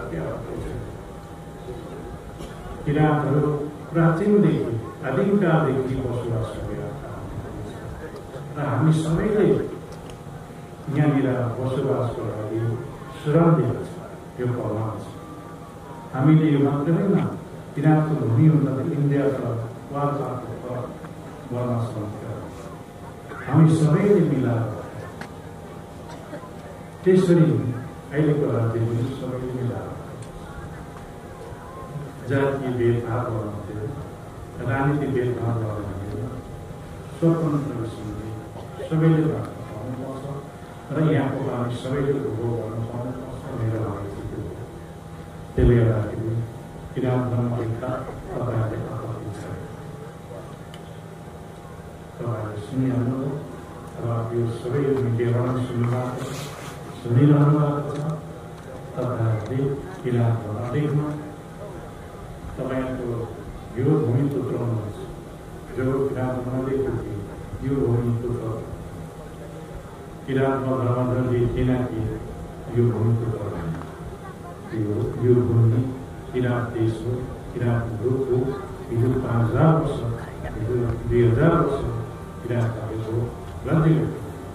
किराँतहरू प्राचीनदेखि आदिमकालदेखि बसोबास गरेका र हामी सबैले यहाँनिर बसोबासको लागि सुरम दिएको छ। यो प्रमाण छ। हामीले यो मात्र होइन, किराँतको भूमि हुँदाखेरि इन्डियाको वार्ताको गर्न सक्छौँ। हामी सबैले मिलाएर त्यसरी अहिलेको राज्य पनि सबैले मिलाएर जातीय भेदभाव गर्नुहुन्थ्यो, राजनीतिक भेदभाव गर्नुहुन्थ्यो, स्वतन्त्र किसिमले सबैले गर्न पाउनुपर्छ र यहाँको लागि सबैले भोग गर्न पाउनुपर्छ भनेर भनेको थियो। त्यसले गर्दाखेरि किराँत धर्मका तपाईँहरूले आपत्ति छ, तपाईँहरूले सुनिहाल्नु र यो सबै मिडियाबाट सुनिरहनु भएको छ। तपाईँहरूले किराँत धर्म देख्नु, तपाईँको यो भूमि पुत्राउनुहुन्छ, जो किराँत धर्मदेखि थियो यो भूमि पुत्र किराँत धर्मले थिएन कि यो भूमि पुत्र भएन। यो भूमि किराँत देश हो, किराँत ग्रुप हो। हिजो 5000 वर्ष, हिजो 2000 वर्ष किराँतहरूको राज्य थियो।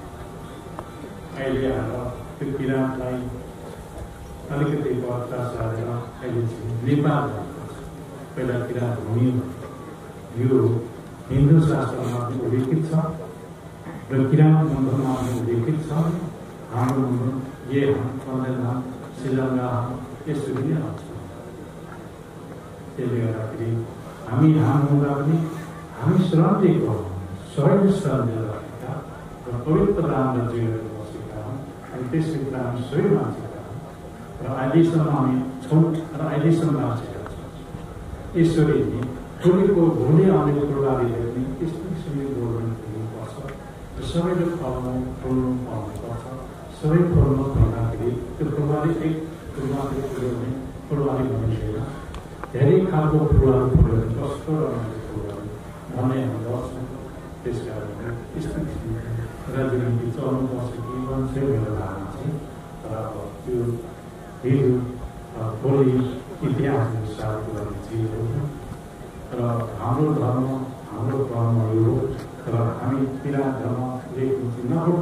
अहिले आएर त्यो किराँतलाई अलिकति वार्ता सारेर अहिले नेपाल पहिला किराँत भूमि यो हिन्दू शास्त्रमा पनि उल्लेखित छ र किराँत मन्त्रमा पनि उल्लेखित छ। हाम्रो ये हम कन्देधाम श्रीलङ्का यस्तो पनि आउँछ। त्यसले गर्दाखेरि हामी हुँदा पनि हामी श्रम दिएको सहयोग श्रम दिएर राखेका र पवित्र रामलाई जीवहरू बसेका हौँ। अनि त्यसभित्र हामी सबै मान्छेका हौँ र अहिलेसम्म हामी छौँ र अहिलेसम्म बाँचेका छौँ। ईश्वरीले भोलिको भोलि आउने पूर्वालीले पनि त्यस्तै किसिमले बोल्नु दिनुपर्छ र सबैले फल्नु फुल्नु पाउनुपर्छ। सबै फुल्नु भन्दाखेरि त्यो पूर्वाली एक पूर्वाली फुल्यो भने पूर्वाली भनिँदैन, धेरै खालको फुलहरू फुल्यो भने कस्तो रमाइलो फुलहरू भन्ने हामी गर्छौँ। त्यस कारणले यस्तो किसिमले राजनीति चल्नुपर्छ कि भन्छ मेरो धारणा चाहिँ। तर अब त्यो हिजो भोलि इतिहासले साबित गर्ने चिज हो र हाम्रो धर्म हाम्रो कर्म यो हो। तर हामी किराँत धर्मले नहो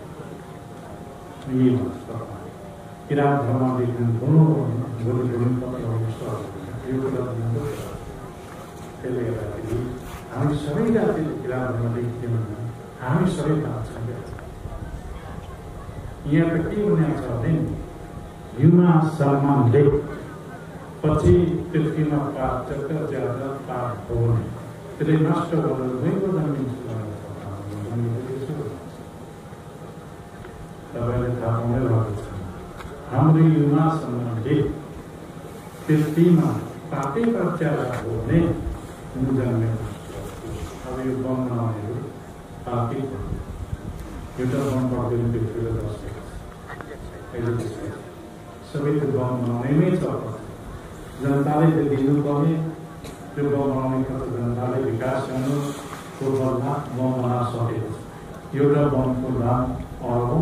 यही भन्छ किराँत धर्मदेखि हुनु भोलि पत्र सक्छ। त्यसले गर्दाखेरि हामी सबै जातिले किराँत धर्मदेखि थियौँ भने हामी सबै बाँच्छौँ। यहाँ त के भनेको छ भने युमा सलमानले पछि पृथ्वीमा पाप जग्गा ज्यादा पाप हो भने त्यसले नष्ट गरेर गएको जमिन तपाईँले थाहा पाउनै भएको छ। हाम्रो युमा सलमानले पृथ्वीमा पापै पाप ज्यादा हो भने जन्मे। अब यो बम बनाउनेहरू पापै एउटा बम पक्दैन पृथ्वीले बसेको छ। सबै त्यो बम बनाउनेमै छ। जनताले त्यो दिनुपर्ने, त्यो बम बनाउने खर्च जनताले विकास गर्नुको बदला बम बनाउन सकेको छ। एउटा बमको दाम अरबौँ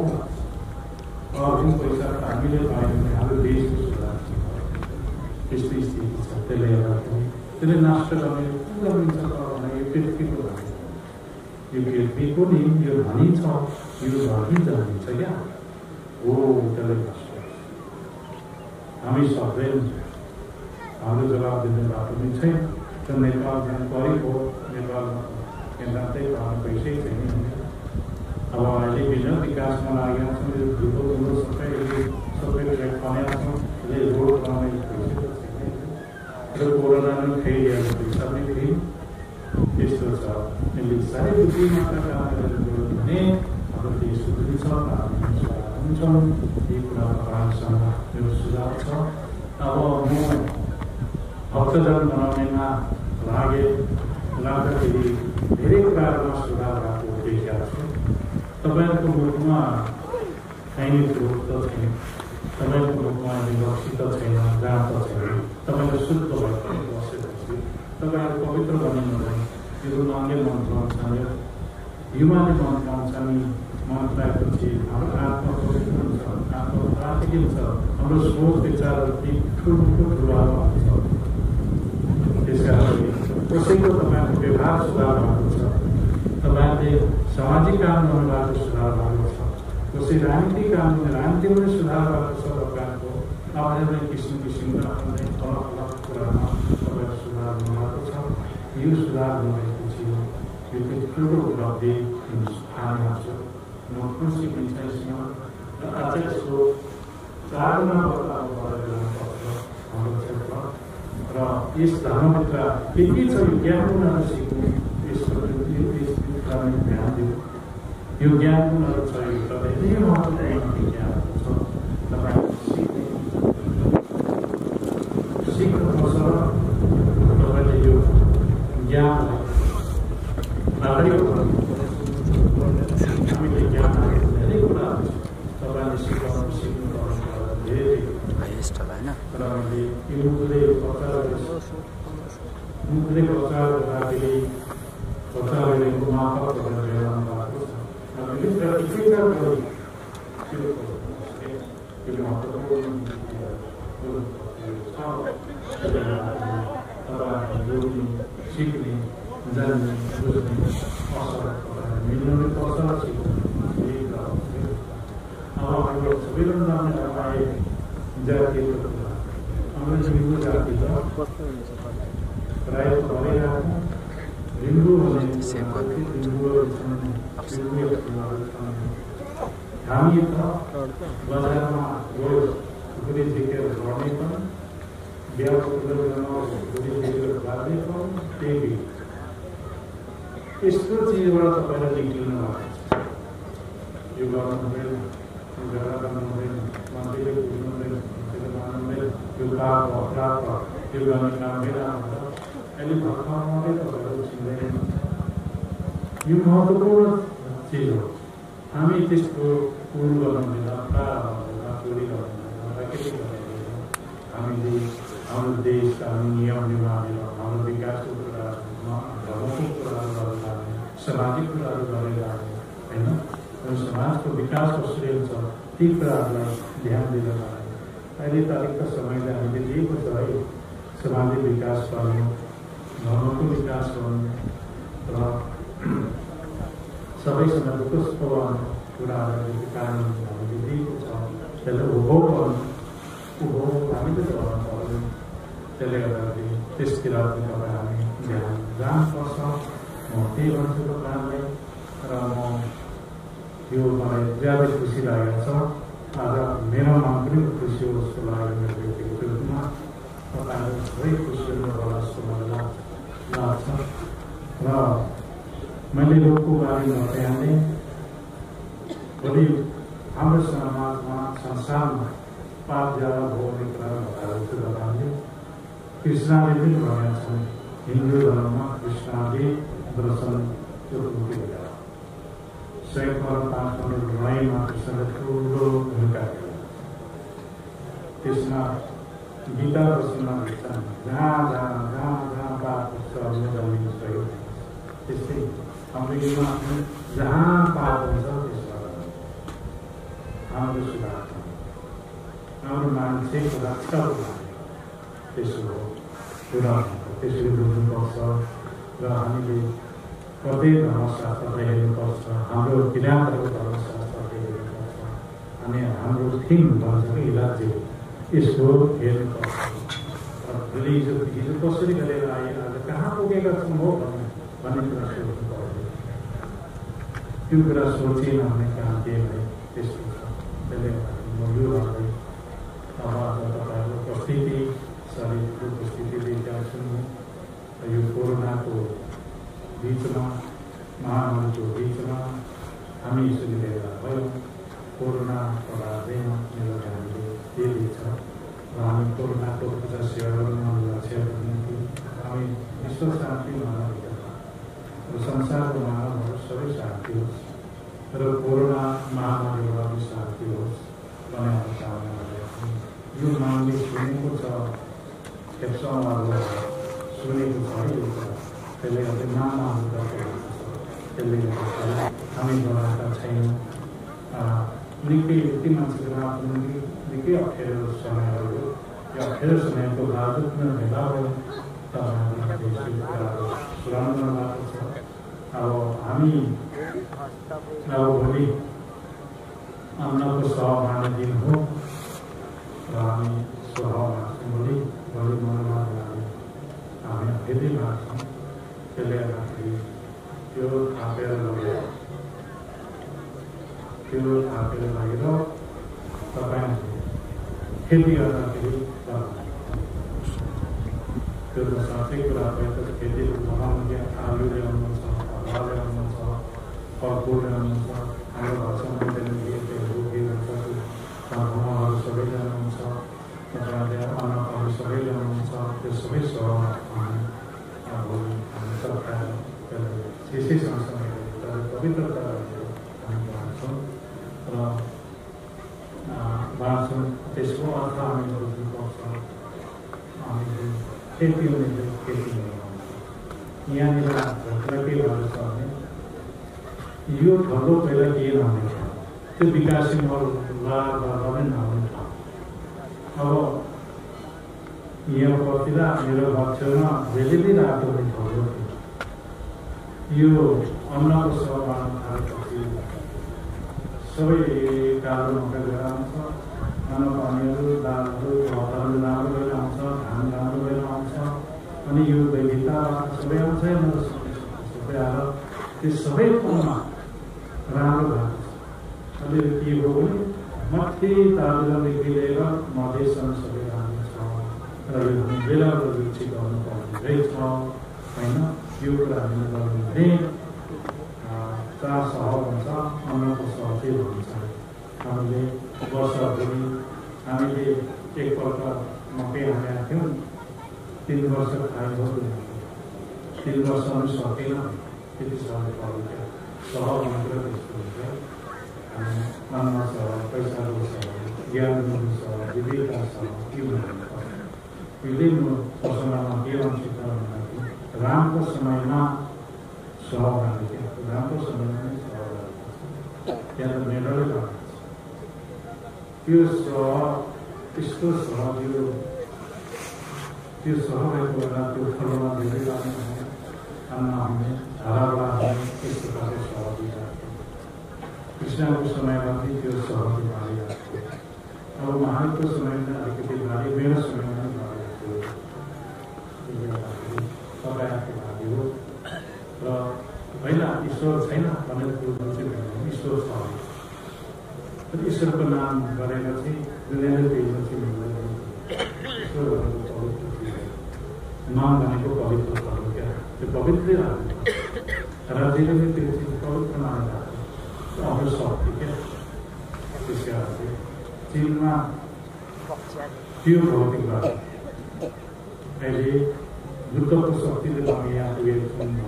पैसा हामीले पायौँ भने हाम्रो देशको सुधार त्यस्तै स्थिति छ। त्यसले गर्दाखेरि त्यसले नष्ट गर्ने पुरा मिल्छ भने यो पृथ्वीको धनी, यो पृथ्वीको नि यो धनी छ, यो धनी जानिन्छ क्या हो। त्यसले नष्ट हामी सक्दैन, हाम्रो जवाब दिने बाटो पनि छैन। त नेपाल जानु परेको, नेपालमा केन्द्रकै पाउनु पैसै छैन। अब अहिले विभिन्न विकासमा लागेका छौँ, यो धुलो सबै खनेका छौँ, रोड बनाउने पैसा छैन र कोरोनाले खाइरहेको पैसा पनि फेरि त्यस्तो छ। यसले साह्रै बुद्धिमाका काम गरेर भने हाम्रो देश सुध्रिन्छ, हुन्छौँ। यी कुराहरूसँग मेरो सुझाव छ। अब म भक्तजन बनाउनेमा लाग्दाखेरि धेरै कुराहरूमा सुधार भएको देखिएको छु। तपाईँहरूको मुलुकमा खाइने कुरो त छैन, तपाईँको मुलुकमा विभक्ति त छैन, जात त छैन। तपाईँले शुद्ध भएको बसेपछि तपाईँहरू पवित्र बनिनुहुँदैन। यो नामले मन्त्र आउँछ, युवाले मन्त्र आउँछ नि मन्त्र आएपछि हाम्रो आत्मा पवित्र हुन्छ, आत्मा प्राप्ति हुन्छ, हाम्रो सोच विचारहरू ठुलो आउँछ। त्यस कारणले कसैको तपाईँको व्यवहार सुधार भएको छ, तपाईँहरूले सामाजिक काम गर्नुभएको सुधार भएको छ, कसै राजनीतिक काम राजनीतिमा सुधार भएको छ। तपाईँहरूको आफ्नै किसिमका अलग अलग कुरामा तपाईँहरू सुधार हुनुभएको छ। यो सुधार भएपछि यो ठुलो उपलब्धि आउँछ। म खुसी हुन्छ यसमा र अझै यसको चाडमा हाम्रो क्षेत्र र र यस धर्मभित्र के छ यो ज्ञान गुणहरू सिक्नु, यसको ध्यान दिनु। यो ज्ञान गुणहरू छ, यो धेरै महत्त्वपूर्ण ज्ञानहरू छ। तपाईँ सिक्नुपर्छ। तपाईँले यो ज्ञानलाई अगाडि बढाउनु। हामीले ज्ञानहरू धेरै कुराहरू तपाईँले सिक्नुपर्छ धेरै। तर मैले यो मुखले प्रचार गर्दाखेरि प्रचारले माफत गरेर ल्याउनु भएको छ। हामीले प्रतिक्रिया गरी यो महत्त्वपूर्ण तपाईँहरूले सिक्ने, जान्ने, बुझ्ने अवसर मिल्ने अवसर सिक्ने। अब हाम्रो सबैभन्दा तपाईँ जातिको कुरा हाम्रो हिन्दू जाति त प्रायः भइरहेको हिन्दू भने हामी त बजारमा गयो घुरी झिकेर लड्ने पनि, बिहाको कुरामा घुरी झिकेर बाँध्ने पनि, त्यही यस्तो चिजबाट तपाईँलाई निक्लिनु भएको छ। यो गर्नु हुँदैन, झगडा गर्नु हुँदैन, मन्दिरले पुग्नु हुँदैन, यो पाप अपराध यो गर्ने काम बेलामा अहिले भर्खरै तपाईँहरू चिन्दैन। यो महत्त्वपूर्ण चिज हो। हामी त्यसको पुल गर्नु हुँदैन, चोरी गर्नु हुँदैन, राकेटी गर्नु हुँदैन। हामीले हाम्रो देशका नियम निर्माणहरू, हाम्रो विकासको कुराहरूमा धर्मको कुराहरू गरेर लाने, सामाजिक कुराहरू गरेर लाने होइन। समाजको विकास कसरी हुन्छ ती कुराहरूलाई ध्यान दिएर लाने। अहिले तारिकका समयले हामीले दिएको छ है, सामाजिक विकास गर्नु, धर्मको विकास गर्नु र सबैसँग दुःख कुराहरूको कारण हामीले दिएको छ। त्यसलाई उपभोग गर्नु, उपभोग हामीले गर्नु पर्यो। त्यसले गर्दाखेरि त्यसतिर तपाईँ हामी ध्यान जानुपर्छ। म त्यही भन्छु तपाईँहरूलाई। र म यो मलाई ज्यादै खुसी लागेको छ। आज मेरो मन पनि खुसी हो जस्तो लाग्यो। मेरो व्यक्तिगत रूपमा तपाईँहरू सबै खुसी हुनुभयो जस्तो मलाई लाग्छ। र मैले रोगको बारेमा बताएँ, भोलि हाम्रो समाजमा, संसारमा पाप ज्यादा भोग्ने कुराहरू छ। तपाईँले कृष्णले पनि भनेका छन्, हिन्दू धर्ममा कृष्णले दर्शन त्यो भूमिका 5 लडाइँमा कृष्णले ठुलो भूमिका खेल्नु। त्यसमा गीता दर्शनमा भन्छन्, जहाँ पाप छ जमिन सहयोग। त्यस्तै हाम्रो युवा जहाँ पाप हुन्छ त्यसमा हाम्रो सुधार छ, हाम्रो मान्छेको रक्षा त्यसो हो कुरा। त्यसरी बुझ्नुपर्छ र हामीले प्रत्येक धर्मशास्त्रलाई हेर्नुपर्छ, हाम्रो किराँतहरूको धर्मशास्त्रलाई हेर्नुपर्छ। अनि हाम्रो थिम भन्छ कि राज्य यसको हेर्नुपर्छ। र हिजो कसरी गरेर आए, आज कहाँ पुगेका छौँ हो भन्ने कुरा सोच्नु पर्यो। त्यो कुरा सोचेन भने कहाँ के भयो त्यस्तो छ। त्यसले म यो भन्दै अब तपाईँहरूको उपस्थिति, शरीरको उपस्थिति दिएका छौँ। यो कोरोनाको बीचमा, महामारीको बीचमा हामी यसरी लिएर भयौँ। कोरोना प्रभावले मेरो हामीले के दिन्छ र हामी कोरोनाको पूजा सेवा गर्न लक्ष्य निम्ति हामी विश्व शान्ति मानव र संसारको मानवहरू सबै शान्ति होस् र कोरोना महामारीबाट पनि शान्ति होस् भन्ने कामना गरेको यो मागले सुनेको छ। खेप्सामा सुनेको छ यो कुरा। त्यसले गर्दा नामहरू गरेको छ। त्यसले गर्दा हामी बनाएका छैनौँ। निकै यति मान्छेको आफ्नो निकै अप्ठ्यारो समयहरू यो अप्ठ्यारो समयको बावजुद भेला भयो तपाईँहरू सुनाउनु भएको छ। अब हामी भोलि अन्नको सहभागी दिन हो र हामी सहभागी भोलि मनमा हामी फेरि लाग्छौँ। त्यसले गर्दाखेरि त्यो थापेर लगेर तपाईँ खेती गर्दाखेरि त्यो त साँच्चै कुरा भयो त खेतीहरू बनाउनु आलु ल्याउनुहुन्छ हवा ल्याउनुहुन्छ फलफुल ल्याउनुहुन्छ हाम्रो घरसम्म खेतीहरू के हुन्छ मलहरू सबै ल्याउनुहुन्छ तपाईँहरूले अन्नहरू सबै ल्याउनुहुन्छ त्यो सबै सहरमा अब हामी सरकार त्यसै सँगसँगै पवित्रता हामी बाँच्छौँ र बाँच्छौँ त्यसको अर्थ हामी बुझ्नुपर्छ हामी खेती हुने खेती यहाँनिर घटना के भएको छ भने यो ठाउँको पहिला के नहुने त्यो विकासशीलहरू पनि नहुने ठाउँ अब यहाँ बस्तिर मेरो घर छेउमा धेरै रातो हुने ठाउँ यो अन्नको सहमा थालेपछि सबै कालो मकै लिएर आउँछ अन्न पानीहरू दालहरू भातहरू राम्रो लिएर आउँछ धान राम्रो लिएर आउँछ अनि यो दैविकता सबै आउँछ सबै आएर त्यो सबै ठाउँमा राम्रो भएको छ अहिले के हो भने माथि दार्जिलिङदेखि लिएर मधेसम्म सबै राम्रो छ र यो हामी बेला रुचि गर्नुपर्ने रहेछ होइन यो कुरा हामीले गर्नु भने 4 सहर हुन्छ अन्नको सहर चाहिँ भन्छ हामीले वर्षभरि हामीले एकपल्ट मकै हालेका थियौँ 3 वर्ष खाएको 3 वर्ष पनि सकेन त्यति सहर पऱ्यो सहर मात्र त्यस्तो हुन्छ अन्न छ पैसाको छ ज्ञानको छ विवेकता छ के विभिन्न पसलमा के भन्छ भन्दाखेरि राम्रो समयमा सहर हाल्यो राम्रो समयमा नै सहर त्यहाँ त मेडलै भएको त्यो सहर त्यस्तो सहर त्यो सहरको बेला त्यो फलमा धेरै लाग्ने अन्न हामीले धाराबाट हामी त्यस्तो खालको सहर दिइरहेको कृष्णको समयमा पनि त्यो सहर दिइरहेको थियो अब उहाँको समयमा अलिकति भारी मेरो समयमा पनि भएको थियो तपाईँहरूको भागी हो र होइन ईश्वर छैन भनेर बुझ्नु चाहिँ ईश्वर छ ईश्वरको नाम गरेर चाहिँ दुनियाँले पेपछि ईश्वरहरूको पवित्र चिज नाम भनेको पवित्र हो क्या त्यो पवित्रै राख्नु राज्यले पनि त्यो चिज पवित्र मानिरहेको अरू शक्ति क्या त्यस कारण चाहिँ चिनमा त्यो भौतिकबाट अहिले बुद्धको शक्तिले हामी यहाँ पुगेको छौँ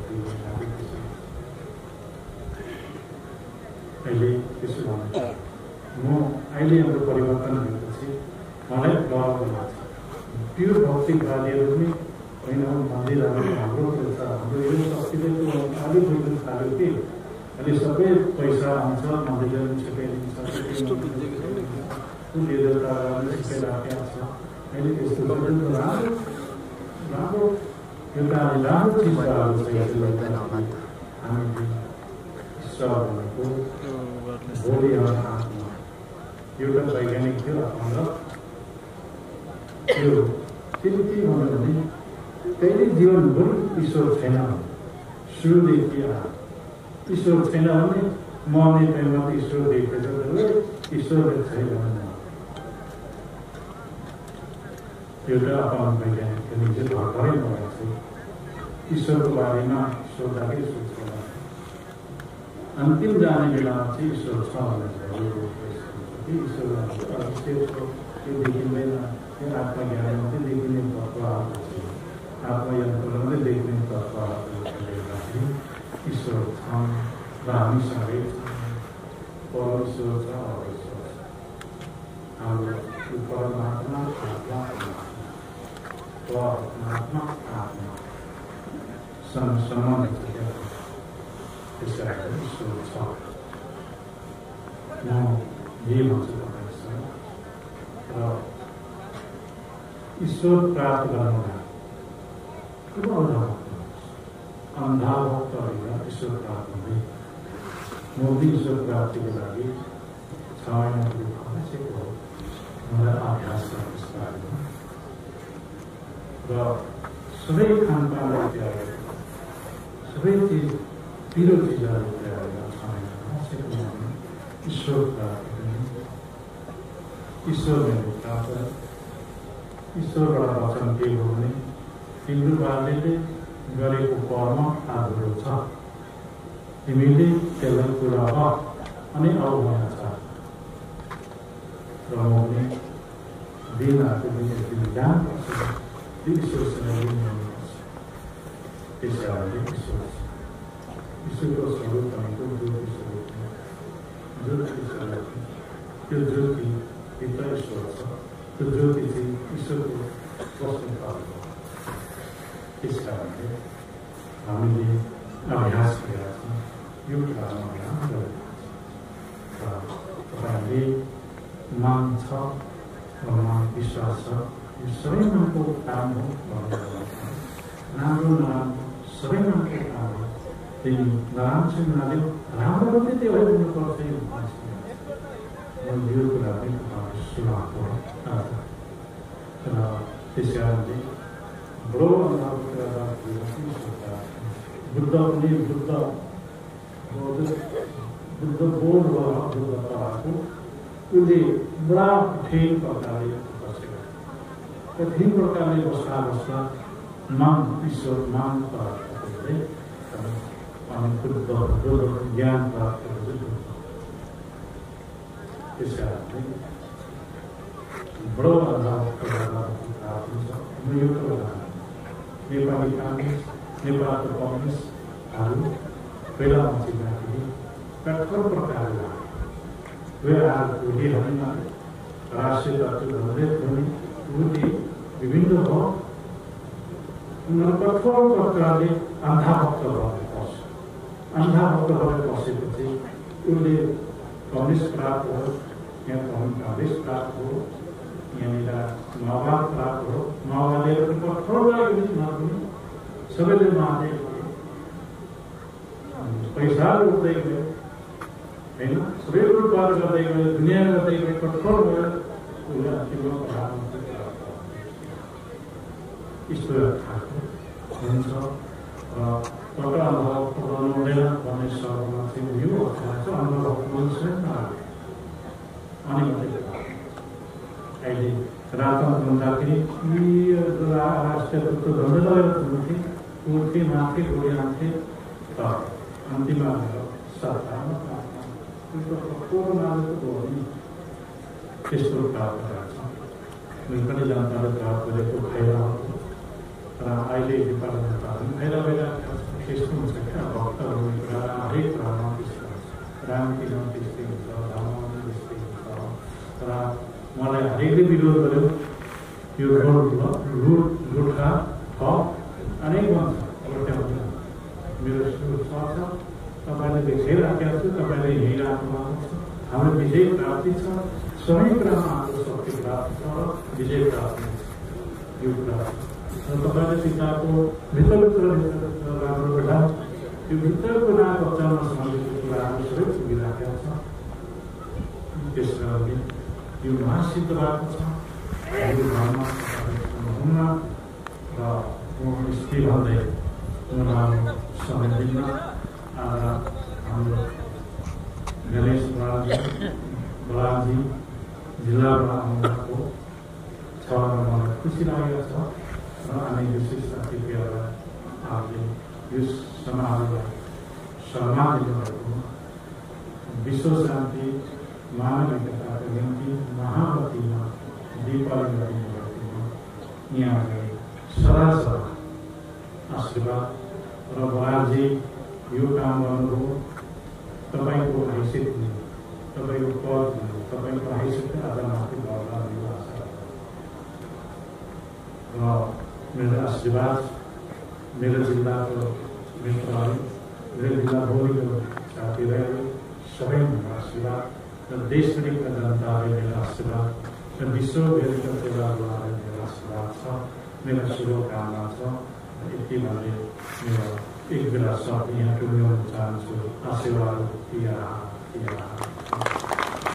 अहिले त्यसो भन्नु म अहिले हाम्रो परिवर्तन भएपछि मलाई डर लाग्छ त्यो भौतिकवादीहरू पनि होइन मन्दिरहरू हाम्रो छ हाम्रो यो शक्तिले अलिक बुझ्नु थाल्यो कि अहिले सबै पैसा आउँछ मन्दिरहरू छिटाइदिन्छ देवताहरू छिटाइराखेको छ अहिले त्यस्तो राम्रो राम्रो एउटा राम्रो चिजहरू छ हामीले भनेको भोलि आत्मा एउटा वैज्ञानिक थियो हाम्रो त्यो त्यसले के भन्यो भने कहिले जीवनभरि ईश्वर छैन सुरुदेखि ईश्वर छैन भने मर्ने टाइममा त ईश्वर देखेछ ईश्वर छैन भने एउटा अपन वैज्ञानिक निजे भर्खरै भएको छ ईश्वरको बारेमा सोच्दाखेरि सोच्छ अन्तिम जाने बेलामा चाहिँ ईश्वर छ ईश्वर त्यो देखिँदैन त्यो आत्मज्ञान मात्रै देखिने तत्त्व आत्मयन्त्र मात्रै देखिने तत्त्वहरूले गर्दाखेरि ईश्वर छ र हामीसँगै परमेश्वर छ अवश्वर छ हाम्रो परमात्मा आत्मा सम्मान त्यसै ईश्वर छ म यही भन्छु तपाईँसँग र ईश्वर प्राप्त गर्नुमा ठुलो अन्धाभक्तहरूमा ईश्वर प्राप्त हुँदै मोदी ईश्वर प्राप्तिको लागि 6 महिनाको आवश्यक हो मलाई अभ्यास गर्नुहोस् बारेमा र सबै खानपानलाई त्यागेर सबै चिज पिरो चिजहरू त्यागेर 6 महिना आवश्यक हो ईश्वर प्राप्ति ईश्वर मेरो प्राप्त ईश्वरबाट वचन के हो भने हिन्दूहरूले गरेको कर्म आदरो छ, तिमीले त्यसलाई पुरा गर अनि अवगमन छ र मौले दिनहरूको दिन जानुपर्छ, ईश्वरसँग लिनुपर्छ। त्यस कारणले ईश्वरको स्वरूप भनेको ज्योति स्वरूप हो। ज्योति स्वरूप त्यो ज्योति भित्र ईश्वर छ, त्यो ज्योति चाहिँ ईश्वरको वस्तुभाव हो। त्यस कारणले हामीले अभ्यास गरेका छौँ, यो कुरामा अभ्यास गरेका छौँ। तपाईँहरूले मान छ, मान विश्वास छ, यो सबै मनको काम हो भनेर राम्रो नराम्रो सबै मनको काम हो। तिमी नराम्रो चाहिँ नराम्रो राम्रो पनि त्यो हुनुपर्छ यो कुरा पनि तपाईँले सुनाएको हो। र त्यस कारणले बडो बुद्ध पनि बुद्ध बोध बुद्ध पाएको उसले बडा कठिन प्रकारले बसेको, कठिन प्रकारले बस्दा बस्दा मान ईश्वर मान प्राप्त गर्दै अनि बुद्ध ज्ञान प्राप्त गर्दै। त्यस कारणले बडो नेपाली काङ्ग्रेस नेपालको कम्युनिस्टहरू पहिलामा चिन्दाखेरि कठोर प्रकारले उनीहरूमा राष्ट्रिय तत्त्व भन्दै पनि उनले विभिन्न भयो। उनीहरू कठोर प्रकारले अन्धाभक्त भएर बस्छ, अन्धाभक्त भएर बसेपछि उनले कम्युनिस्ट प्राप्त हो, यहाँ काङ्ग्रेस प्राप्त हो, यहाँनिर माओवाद प्राप्त हो। माओवादीहरू पनि कठोर पनि सबैले माने पैसा उठ्दै गयो होइन, सबै लुटपाट गर्दै गयो, दुनियाँ गर्दै गयो, कठोर भयो। उसले अन्तिममा प्रधानमन्त्री प्राप्त यस्तो खालको हुन्छ र पक्का अनुभव गर्नु हुँदैन भन्ने शब्दमा चाहिँ यो अवस्था छ। अनुभव मान्छे अनि मात्रै अहिले रातमा भन्दाखेरि राष्ट्रिय तत्त्व धन्दै हुन्थे, उठ्थे माथे गोलिहाल्थे तर अन्तिममा सरकारमा त्यस्तो प्राप्त गर्छ। पनि जनताले प्राप्त गरेको फाइदा हुन्छ र अहिले नेपालमा फाइदा त्यस्तो हुन्छ क्या, भक्तहरू हरेक कुरामा त्यस्तो हुन्छ, रामकीमा त्यस्तै हुन्छ, धर्ममा त्यस्तै हुन्छ। र मलाई हरेकले विरोध गर्यो, यो लुटका थप अनेक भन्छ मेरो सोच छ। तपाईँले देखाइराखेको छु, तपाईँले हिँडिराख्नु भएको छ, हाम्रो विजय प्राप्ति छ, सबै कुरामा हाम्रो शक्ति प्राप्त छ, विजय प्राप्ति यो कुरा र तपाईँले पिताको भित्रभित्र राम्रो बेटा यो भित्रको नाम बच्चामा सम्बन्धित कुराहरू सबै पुगिराखेको छ। त्यस कारणले यो महासिद्ध भएको छ। यो घरमा हुन्न र स्थिर भन्दै समय दिन हाम्रो गणेश बलाजी जिल्लाबाट आउनुभएको छ र मलाई खुसी लागेको छ। र अनि विशेष अतिथिहरूलाई आफूले यो समाजलाई सम्मान दिनुभएको, विश्व शान्ति मानविकताको निम्ति महावतीमा दीपावली दिनुभएकोमा यहाँलाई सदा सदा आशीर्वाद र बलाजी यो काम गर्नुभयो। तपाईँको हैसियत हुने, तपाईँको पद हुने, तपाईँको हैसियत आज माथि गर्दा यो आशा र मेरो आशीर्वाद मेरो जिल्लाको मित्रहरू, मेरो जिल्लाभरिको साथीभाइहरू सबैको आशीर्वाद र देशभरिका जनताले मेरो आशीर्वाद र विश्वभरिका सेवाहरूलाई मेरो आशीर्वाद छ, मेरो शुभकामना छ। यति भन्दै मेरो एक बेला सब यहाँ टुङ्ग्याउन चाहन्छु। आशीर्वाद दिया